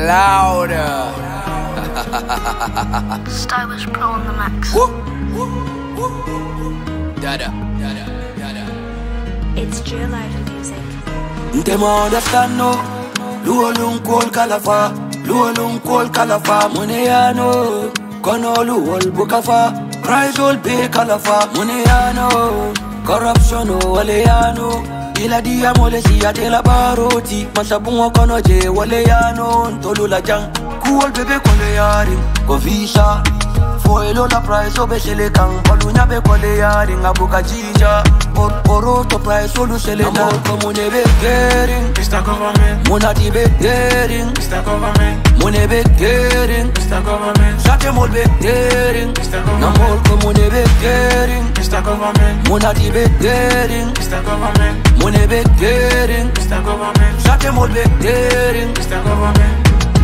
Louder. Stylish Pro on the max. Dada, dada, dada. It's Jill Life music. Them understand no. Luolun kol kalafa, luolun kol kalafa. Moneyano, kono luol bukafa. Price all pay kalafa. Moneyano, corruption o waleyano. Ila dia mole siya de la baroti. Masabungo kono je waleyano. Ntolu la jang, cool bebe kole yari. Kofisha, foelo la price obeshele kang. Palunya be kole yari ngabuka jija. Oroto price olu sele na. Komune be caring, It's the government. monati be caring, It's the government. mone be caring. It's the government. Shate mol be caring, namol komune be caring. It's the government. Monati be caring, It's the government. mone be caring. It's the government. Shate mol be caring. It's the government.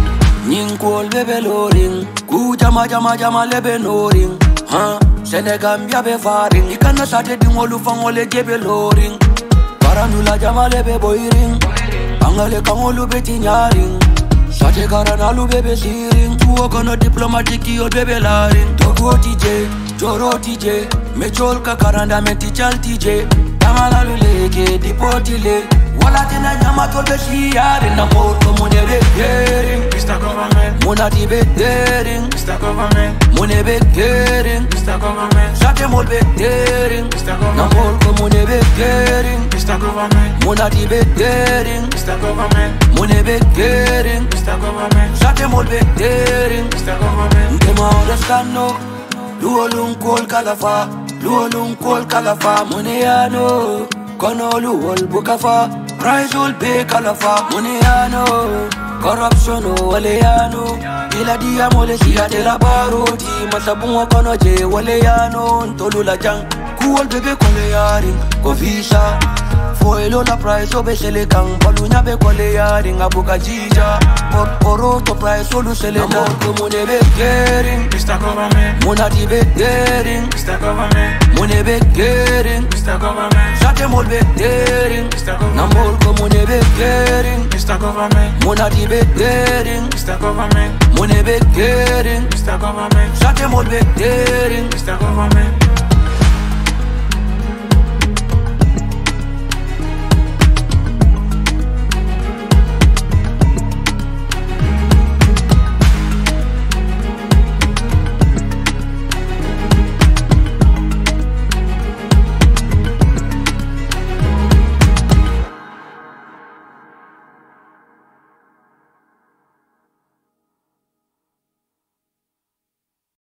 Nyinkol bebe loring, ku jama lebe noring. Senegambia be faring, ikana sate dingolu fangole jebe loring. Karanula jama lebe boiring, angale kangolu beti nyaring. Sate karanalu bebe siring, tuo kono diplomatic yo bebe laring. Togo TJ, Joro TJ, mechol ka karanda meti chal TJ. Tamalalu leke dipotile, wala tena nyama tolbe shiyare na moto mune be caring. It's the government. Monati be caring, It's the government. mune be caring. It's the government. Shate mol be caring, It's the government. namol ko mune be caring. It's the government. Monati be caring, It's the government. mune be caring. It's the government. Shate mol be caring. It's the government. Them understand no. Luolun kol kalafa, luolun kol kalafa. Moneyano, kono luol bukafa. Price all pay kalafa. Moneyano, corruption o waleyano. Ila dia mole siya de la baroti. Masabungo kono je waleyano. Ntolu la jang, cool bebe kole yari. Kofisha, foelo la price obeshele kang. Palunya be kole yari ngabuka jija. Oroto price olu sele na. Komune be caring, It's the government. monati be caring. It's the government. Mone be caring, It's the government. shate mol be caring. It's the government. Namol komune be caring, It's the government. monati be caring. It's the government. Mone be caring, It's the government. shate mol be caring. It's the government.